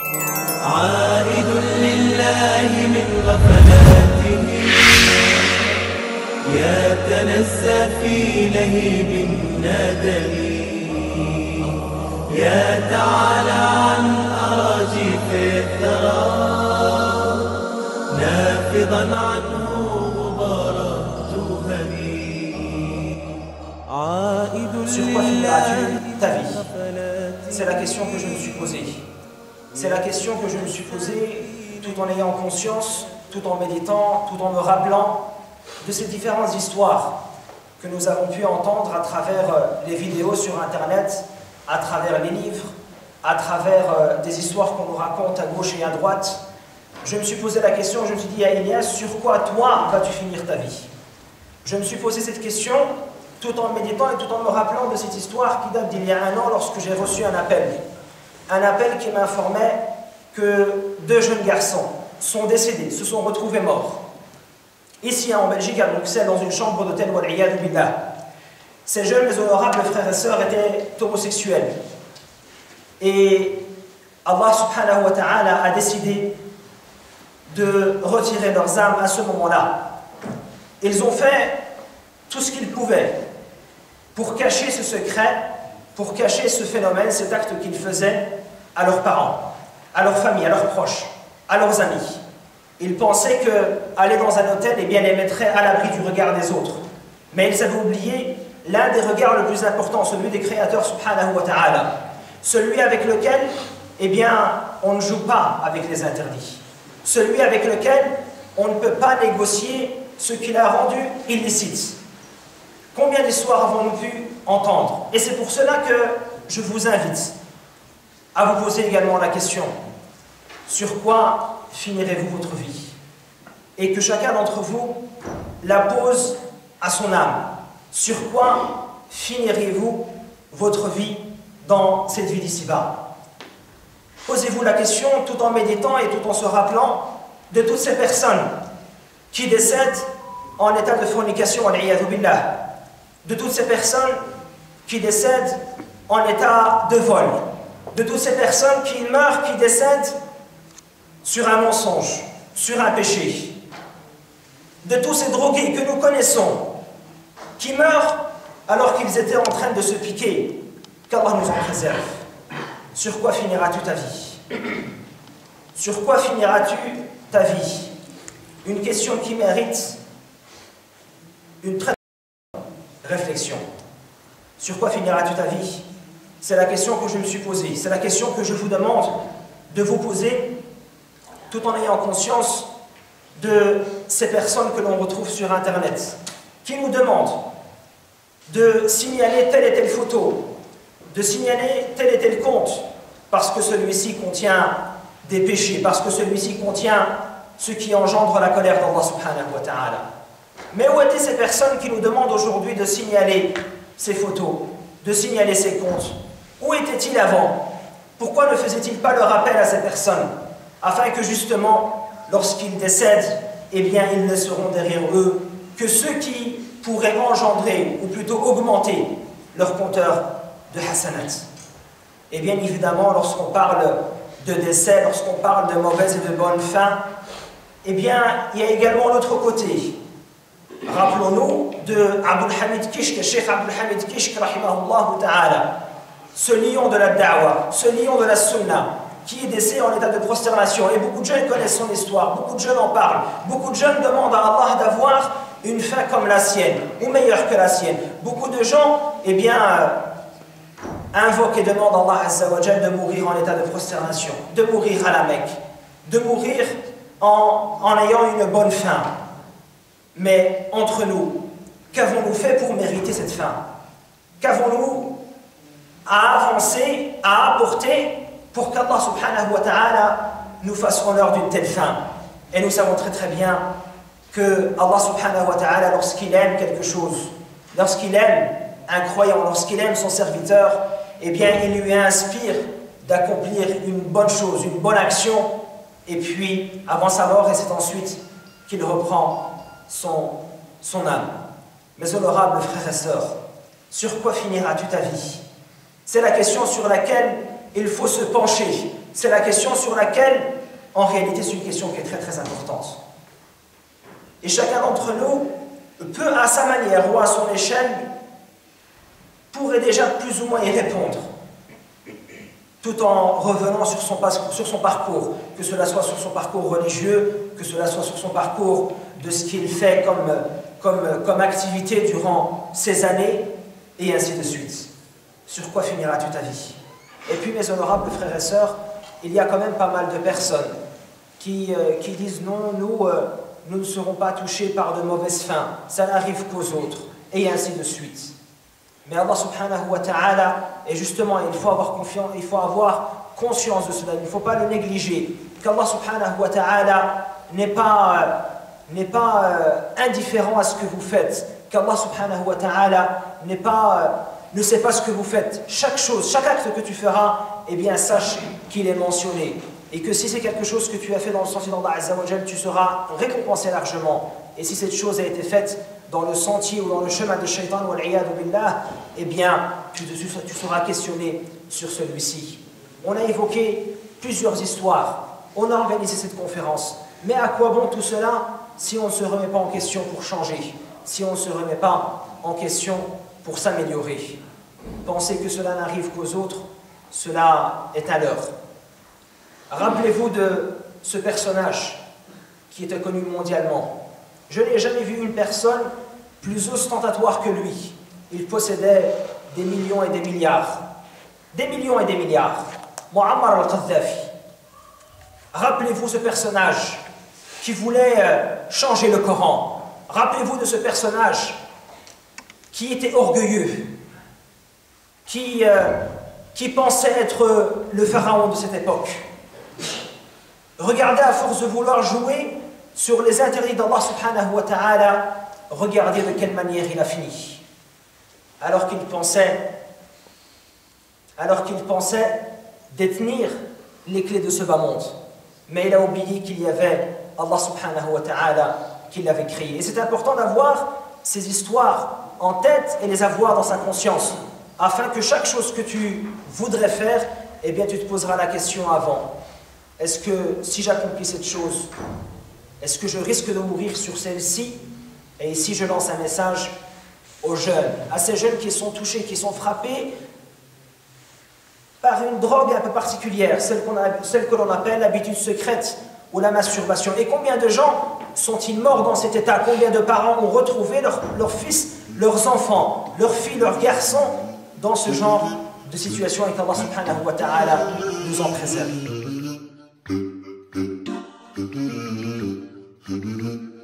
عائد لله من غفلاته يتنزه في لهيب الندم يتعالى عن أراجيف الثرى نافضا عنه غبار التهم عائد Sur quoi finiras-tu ta vie? C'est la question que je me suis posée. C'est la question que je me suis posée tout en ayant conscience, tout en méditant, tout en me rappelant de ces différentes histoires que nous avons pu entendre à travers les vidéos sur Internet, à travers les livres, à travers des histoires qu'on nous raconte à gauche et à droite. Je me suis posé la question, je me suis dit, à Elias, sur quoi toi vas-tu finir ta vie? Je me suis posé cette question tout en méditant et tout en me rappelant de cette histoire qui date d'il y a un an lorsque j'ai reçu un appel. Un appel qui m'informait que 2 jeunes garçons sont décédés, se sont retrouvés morts. Ici en Belgique, à Bruxelles, dans une chambre d'hôtel, wal'iyadu billah. Ces jeunes, mes honorables frères et sœurs, étaient homosexuels. Et Allah subhanahu wa ta'ala a décidé de retirer leurs âmes à ce moment-là. Ils ont fait tout ce qu'ils pouvaient pour cacher ce secret, pour cacher ce phénomène, cet acte qu'ils faisaient à leurs parents, à leur famille, à leurs proches, à leurs amis. Ils pensaient qu'aller dans un hôtel, eh bien, les mettrait à l'abri du regard des autres. Mais ils avaient oublié l'un des regards le plus important, celui des créateurs subhanahu wa ta'ala. Celui avec lequel, eh bien, on ne joue pas avec les interdits. Celui avec lequel on ne peut pas négocier ce qu'il a rendu illicite. Combien d'histoires avons-nous pu entendre? Et c'est pour cela que je vous invite à vous poser également la question: sur quoi finirez-vous votre vie? Et que chacun d'entre vous la pose à son âme. Sur quoi finirez-vous votre vie dans cette vie d'ici-bas? Posez-vous la question tout en méditant et tout en se rappelant de toutes ces personnes qui décèdent en état de fornication, wal'iyadu billah. De toutes ces personnes qui décèdent en état de vol. De toutes ces personnes qui meurent, qui décèdent sur un mensonge, sur un péché. De tous ces drogués que nous connaissons, qui meurent alors qu'ils étaient en train de se piquer. Qu'Allah nous en préserve. Sur quoi finiras-tu ta vie? Sur quoi finiras-tu ta vie? Une question qui mérite une très bonne réflexion. Sur quoi finiras-tu ta vie? C'est la question que je me suis posée. C'est la question que je vous demande de vous poser tout en ayant conscience de ces personnes que l'on retrouve sur Internet, qui nous demandent de signaler telle et telle photo, de signaler tel et tel compte, parce que celui-ci contient des péchés, parce que celui-ci contient ce qui engendre la colère d'Allah subhanahu wa ta'ala. Mais où étaient ces personnes qui nous demandent aujourd'hui de signaler ces photos, de signaler ces comptes? Où étaient-ils avant? Pourquoi ne faisaient-ils pas le rappel à ces personnes, afin que justement, lorsqu'ils décèdent, eh bien, ils ne seront derrière eux que ceux qui pourraient engendrer, ou plutôt augmenter, leur compteur de hasanat. Et bien évidemment, lorsqu'on parle de décès, lorsqu'on parle de mauvaise et de bonne fin, eh bien, il y a également l'autre côté. Rappelons-nous de Abdul Hamid Kishk, Cheikh Abdul Hamid Kishk, rahimahullah ta'ala, ce lion de la da'wah, ce lion de la sunna, qui est décédé en état de prosternation. Et beaucoup de jeunes connaissent son histoire, beaucoup de jeunes en parlent, beaucoup de jeunes demandent à Allah d'avoir une fin comme la sienne, ou meilleure que la sienne. Beaucoup de gens, eh bien, invoquent et demandent à Allah Azza wa Jal de mourir en état de prosternation, de mourir à la Mecque, de mourir en ayant une bonne fin. Mais entre nous, qu'avons-nous fait pour mériter cette fin? Qu'avons-nous à avancer, à apporter pour qu'Allah subhanahu wa ta'ala nous fasse honneur d'une telle fin? Et nous savons très très bien que Allah subhanahu wa ta'ala, lorsqu'il aime quelque chose, lorsqu'il aime un croyant, lorsqu'il aime son serviteur, eh bien il lui inspire d'accomplir une bonne chose, une bonne action, et puis avant sa mort, et c'est ensuite qu'il reprend son âme. Mes honorables frères et sœurs, sur quoi finiras-tu ta vie? C'est la question sur laquelle il faut se pencher. c'est la question sur laquelle, en réalité, c'est une question qui est très très importante. Et chacun d'entre nous peut, à sa manière ou à son échelle, pourrait déjà plus ou moins y répondre, tout en revenant sur son parcours, que cela soit sur son parcours religieux, que cela soit sur son parcours de ce qu'il fait comme activité durant ces années, et ainsi de suite. Sur quoi finiras-tu ta vie? Et puis, mes honorables frères et sœurs, il y a quand même pas mal de personnes qui disent non, nous ne serons pas touchés par de mauvaises fins, ça n'arrive qu'aux autres, et ainsi de suite. Mais Allah subhanahu wa ta'ala, et justement, il faut avoir conscience de cela, il ne faut pas le négliger, qu'Allah subhanahu wa ta'ala n'est pas indifférent à ce que vous faites, qu'Allah subhanahu wa ta'ala ne sait pas ce que vous faites. Chaque chose, chaque acte que tu feras, eh bien sache qu'il est mentionné. Et que si c'est quelque chose que tu as fait dans le sentier d'Allah Azza wa Jal, tu seras récompensé largement. Et si cette chose a été faite dans le sentier ou dans le chemin de Shaitan, eh bien tu seras questionné sur celui-ci. On a évoqué plusieurs histoires, on a organisé cette conférence. Mais à quoi bon tout cela si on ne se remet pas en question pour changer, si on ne se remet pas en question pour s'améliorer? Penser que cela n'arrive qu'aux autres, cela est à l'heure. Rappelez-vous de ce personnage qui était connu mondialement. Je n'ai jamais vu une personne plus ostentatoire que lui. Il possédait des millions et des milliards. Des millions et des milliards. Muammar al-Kadhafi. Rappelez-vous ce personnage qui voulait changer le Coran. Rappelez-vous de ce personnage qui était orgueilleux, qui pensait être le pharaon de cette époque. Regardez, à force de vouloir jouer sur les interdits d'Allah subhanahu wa ta'ala, regardez de quelle manière il a fini. Alors qu'il pensait détenir les clés de ce bas monde. Mais il a oublié qu'il y avait Allah subhanahu wa ta'ala qui l'avait créé. Et c'est important d'avoir ces histoires en tête et les avoir dans sa conscience, afin que chaque chose que tu voudrais faire, eh bien tu te poseras la question avant. Est-ce que si j'accomplis cette chose, est-ce que je risque de mourir sur celle-ci? Et ici je lance un message aux jeunes, à ces jeunes qui sont touchés, qui sont frappés par une drogue un peu particulière, celle que l'on appelle l'habitude secrète ou la masturbation. Et combien de gens sont-ils morts dans cet état? Combien de parents ont retrouvé leurs fils, leurs enfants, leurs filles, leurs garçons dans ce genre de situation, et qu'Allah subhanahu wa ta'ala nous en préserve.